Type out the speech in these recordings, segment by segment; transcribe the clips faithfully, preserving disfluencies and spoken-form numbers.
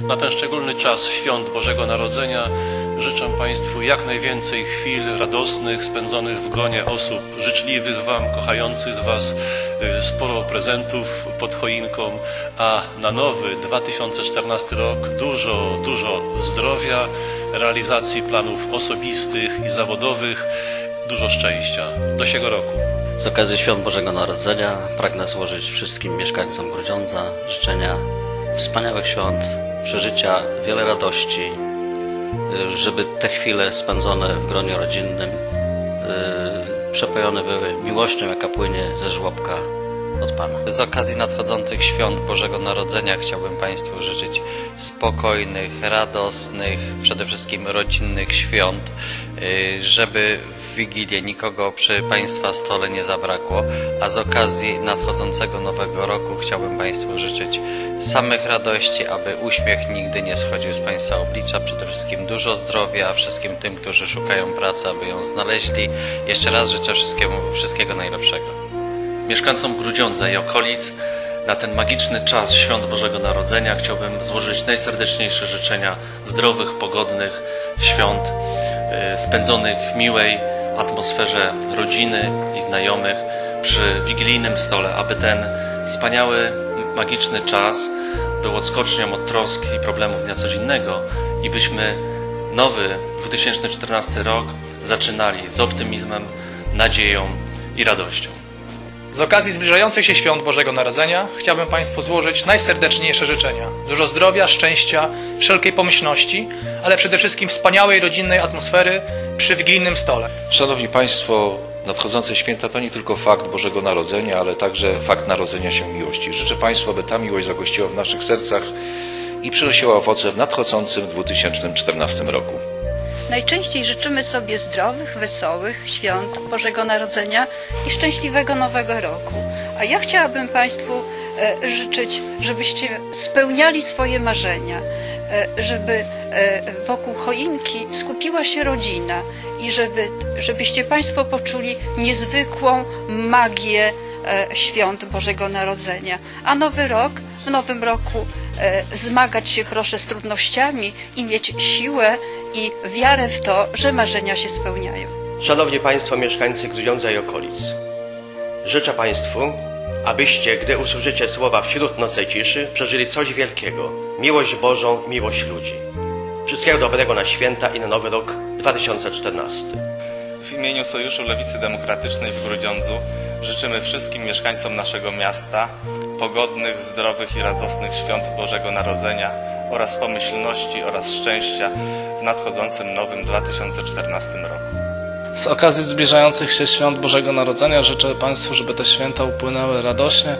Na ten szczególny czas świąt Bożego Narodzenia życzę Państwu jak najwięcej chwil radosnych, spędzonych w gronie osób życzliwych Wam, kochających Was, sporo prezentów pod choinką, a na nowy dwa tysiące czternasty rok dużo, dużo zdrowia, realizacji planów osobistych i zawodowych, dużo szczęścia. Do siego roku. Z okazji Świąt Bożego Narodzenia pragnę złożyć wszystkim mieszkańcom Grudziądza życzenia wspaniałych świąt, przeżycia wiele radości, żeby te chwile spędzone w gronie rodzinnym yy, przepojone były miłością, jaka płynie ze żłobka od Pana. Z okazji nadchodzących świąt Bożego Narodzenia chciałbym Państwu życzyć spokojnych, radosnych, przede wszystkim rodzinnych świąt, żeby w Wigilię nikogo przy Państwa stole nie zabrakło, a z okazji nadchodzącego Nowego Roku chciałbym Państwu życzyć samych radości, aby uśmiech nigdy nie schodził z Państwa oblicza, przede wszystkim dużo zdrowia, wszystkim tym, którzy szukają pracy, aby ją znaleźli. Jeszcze raz życzę wszystkiemu, wszystkiego najlepszego. Mieszkańcom Grudziądza i okolic na ten magiczny czas Świąt Bożego Narodzenia chciałbym złożyć najserdeczniejsze życzenia zdrowych, pogodnych świąt, spędzonych w miłej atmosferze rodziny i znajomych przy wigilijnym stole, aby ten wspaniały, magiczny czas był odskocznią od trosk i problemów dnia codziennego i byśmy nowy dwa tysiące czternasty rok zaczynali z optymizmem, nadzieją i radością. Z okazji zbliżających się świąt Bożego Narodzenia chciałbym Państwu złożyć najserdeczniejsze życzenia. Dużo zdrowia, szczęścia, wszelkiej pomyślności, ale przede wszystkim wspaniałej rodzinnej atmosfery przy wigilijnym stole. Szanowni Państwo, nadchodzące święta to nie tylko fakt Bożego Narodzenia, ale także fakt narodzenia się miłości. Życzę Państwu, aby ta miłość zagościła w naszych sercach i przynosiła owoce w nadchodzącym dwa tysiące czternastym roku. Najczęściej życzymy sobie zdrowych, wesołych świąt Bożego Narodzenia i szczęśliwego Nowego Roku. A ja chciałabym Państwu e, życzyć, żebyście spełniali swoje marzenia, e, żeby e, wokół choinki skupiła się rodzina i żeby, żebyście Państwo poczuli niezwykłą magię e, świąt Bożego Narodzenia. A Nowy Rok, w Nowym Roku e, zmagać się proszę z trudnościami i mieć siłę i wiarę w to, że marzenia się spełniają. Szanowni Państwo, mieszkańcy Grudziądza i okolic, życzę Państwu, abyście, gdy usłyszycie słowa wśród nocnej ciszy, przeżyli coś wielkiego, miłość Bożą, miłość ludzi. Wszystkiego dobrego na święta i na Nowy Rok dwa tysiące czternasty. W imieniu Sojuszu Lewicy Demokratycznej w Grudziądzu życzymy wszystkim mieszkańcom naszego miasta pogodnych, zdrowych i radosnych świąt Bożego Narodzenia oraz pomyślności oraz szczęścia w nadchodzącym nowym dwa tysiące czternastym roku. Z okazji zbliżających się świąt Bożego Narodzenia życzę Państwu, żeby te święta upłynęły radośnie,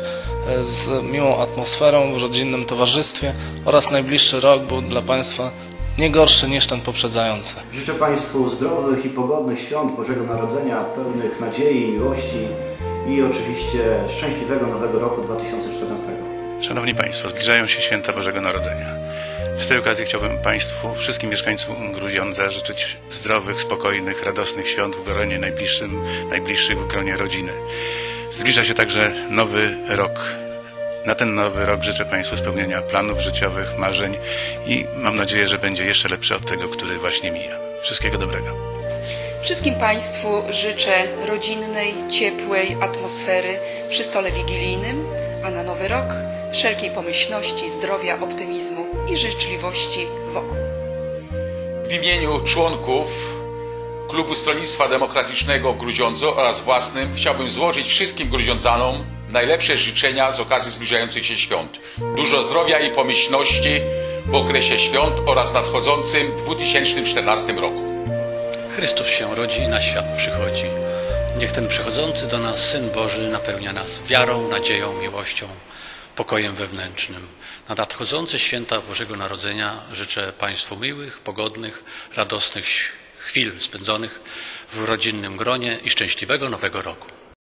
z miłą atmosferą, w rodzinnym towarzystwie oraz najbliższy rok był dla Państwa nie gorszy niż ten poprzedzający. Życzę Państwu zdrowych i pogodnych świąt Bożego Narodzenia, pełnych nadziei, miłości i oczywiście szczęśliwego Nowego Roku dwa tysiące czternastego. Szanowni Państwo, zbliżają się święta Bożego Narodzenia. Z tej okazji chciałbym Państwu, wszystkim mieszkańcom Grudziądza życzyć zdrowych, spokojnych, radosnych świąt w gronie najbliższym, najbliższych w gronie rodziny. Zbliża się także nowy rok. Na ten nowy rok życzę Państwu spełnienia planów życiowych, marzeń i mam nadzieję, że będzie jeszcze lepszy od tego, który właśnie mija. Wszystkiego dobrego. Wszystkim Państwu życzę rodzinnej, ciepłej atmosfery przy stole wigilijnym, a na Nowy Rok wszelkiej pomyślności, zdrowia, optymizmu i życzliwości wokół. W imieniu członków Klubu Stronnictwa Demokratycznego w Grudziądzu oraz własnym chciałbym złożyć wszystkim grudziądzanom najlepsze życzenia z okazji zbliżających się świąt. Dużo zdrowia i pomyślności w okresie świąt oraz nadchodzącym dwa tysiące czternastym roku. Chrystus się rodzi i na świat przychodzi. Niech ten przychodzący do nas Syn Boży napełnia nas wiarą, nadzieją, miłością, pokojem wewnętrznym. Na nadchodzące święta Bożego Narodzenia życzę Państwu miłych, pogodnych, radosnych chwil spędzonych w rodzinnym gronie i szczęśliwego Nowego Roku.